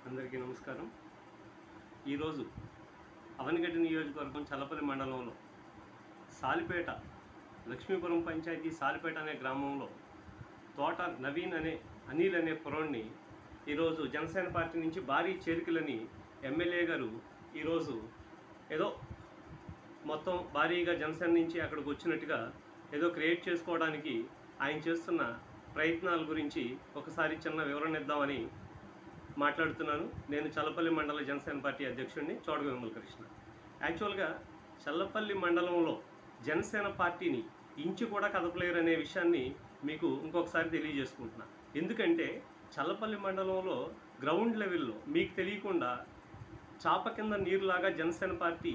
అందరికీ నమస్కారం. ఈరోజు అవనిగడ్డ నియోజకవర్గం చల్లపల్లి మండలంలో సాలిపేట లక్ష్మీపురం పంచాయతీ సాలిపేట అనే గ్రామంలో తోట నవీన్ అనే అనిల్ అనే కుర్రోడిని ఈరోజు జనసేన పార్టీ నుంచి భారీ చేరికలని ఎమ్మెల్యే గారు ఈరోజు ఏదో మొత్తం భారీగా జనసేన నుంచి అక్కడికి వచ్చినట్టుగా ఏదో క్రియేట్ చేసుకోవడానికి ఆయన చేస్తున్న ప్రయత్నాల గురించి ఒకసారి చిన్న వివరణ ఇద్దామని మాట్లాడుతున్నాను. నేను చల్లపల్లి మండల జనసేన పార్టీ అధ్యక్షుడిని చోడగ విమల కృష్ణ. యాక్చువల్గా చల్లపల్లి మండలంలో జనసేన పార్టీని ఇంచు కూడా కదపలేరు అనే విషయాన్ని మీకు ఇంకొకసారి తెలియజేసుకుంటున్నా. ఎందుకంటే చల్లపల్లి మండలంలో గ్రౌండ్ లెవెల్లో మీకు తెలియకుండా చాప కింద నీరులాగా జనసేన పార్టీ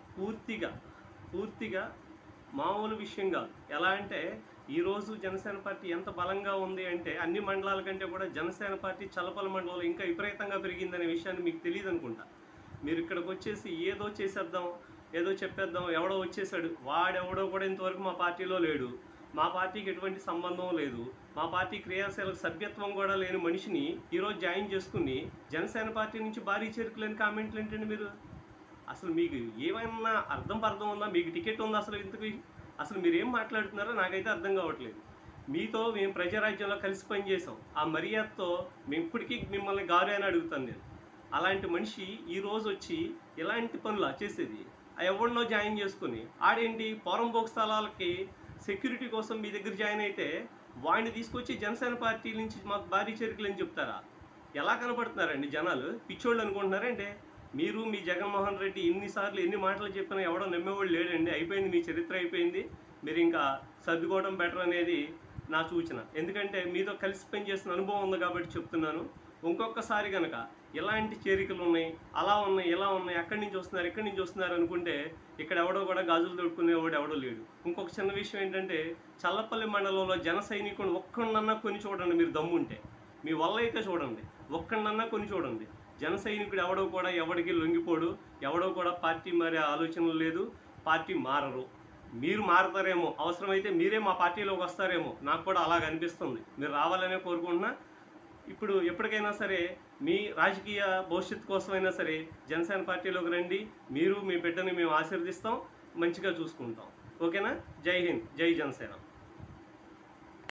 పూర్తిగా మామూలు విషయం కాదు. ఎలా అంటే ఈరోజు జనసేన పార్టీ ఎంత బలంగా ఉంది అంటే అన్ని మండలాల కంటే కూడా జనసేన పార్టీ చల్లపల్లి మండలంలో ఇంకా విపరీతంగా పెరిగిందనే విషయాన్ని మీకు తెలియదు అనుకుంటా. మీరు ఇక్కడికి వచ్చేసి ఏదో చేసేద్దాం, ఏదో చెప్పేద్దాం, ఎవడో వచ్చేసాడు, వాడెవడో కూడా ఇంతవరకు మా పార్టీలో లేడు, మా పార్టీకి ఎటువంటి సంబంధం లేదు, మా పార్టీ క్రియాశీలక సభ్యత్వం కూడా లేని మనిషిని ఈరోజు జాయిన్ చేసుకుని జనసేన పార్టీ నుంచి భారీ చేరుకులేని కామెంట్లు ఏంటండి మీరు? అసలు మీకు ఏమైనా అర్థం ఉందా? మీకు టికెట్ ఉందా? అసలు మీరు ఏం మాట్లాడుతున్నారో నాకైతే అర్థం కావట్లేదు. మీతో మేము ప్రజారాజ్యంలో కలిసి పనిచేసాం. ఆ మర్యాదతో మేము ఇప్పటికీ మిమ్మల్ని గారు అని అడుగుతాను నేను. అలాంటి మనిషి ఈరోజు వచ్చి ఇలాంటి పనులు చేసేది ఎవరినో జాయిన్ చేసుకుని ఆడేంటి పోరంబోక్ స్థలాలకి సెక్యూరిటీ కోసం మీ దగ్గర జాయిన్ అయితే వాడిని తీసుకొచ్చి జనసేన పార్టీ నుంచి మాకు భారీ చేరికలు అని చెప్తారా? ఎలా కనపడుతున్నారండి జనాలు? పిచ్చోళ్ళు అనుకుంటున్నారంటే మీరు మీ జగన్మోహన్ రెడ్డి ఎన్నిసార్లు ఎన్ని మాటలు చెప్పినా ఎవడో నమ్మేవాళ్ళు లేడండి. అయిపోయింది, మీ చరిత్ర అయిపోయింది. మీరు ఇంకా సర్దుకోవడం బెటర్ అనేది నా సూచన. ఎందుకంటే మీతో కలిసి పనిచేసిన అనుభవం ఉంది కాబట్టి చెప్తున్నాను. ఇంకొకసారి కనుక ఇలాంటి చేరికలు ఉన్నాయి, అలా ఉన్నాయి, ఇలా ఉన్నాయి, ఎక్కడి నుంచి వస్తున్నారు అనుకుంటే ఇక్కడ ఎవడో కూడా గాజులు తొడుక్కునేవాడు ఎవడో లేడు. ఇంకొక చిన్న విషయం ఏంటంటే చల్లపల్లి మండలంలో జన సైనికుడు ఒక్కడన్నా కొని చూడండి. మీరు దమ్ముంటే మీ వల్ల అయితే చూడండి, ఒక్కడన్నా కొని చూడండి. జన సైనికుడు ఎవడో కూడా ఎవడికి లొంగిపోడు, ఎవడో కూడా పార్టీ మారే ఆలోచనలు లేదు, పార్టీ మారరు. మీరు మారతారేమో, అవసరమైతే మీరే మా పార్టీలోకి వస్తారేమో, నాకు కూడా అలాగ అనిపిస్తుంది. మీరు రావాలనే కోరుకుంటున్నా. ఇప్పుడు ఎప్పటికైనా సరే మీ రాజకీయ భవిష్యత్తు కోసమైనా సరే జనసేన పార్టీలోకి రండి. మీరు మీ బిడ్డని మేము ఆశీర్వదిస్తాం, మంచిగా చూసుకుంటాం. ఓకేనా? జై హింద్, జై జనసేన.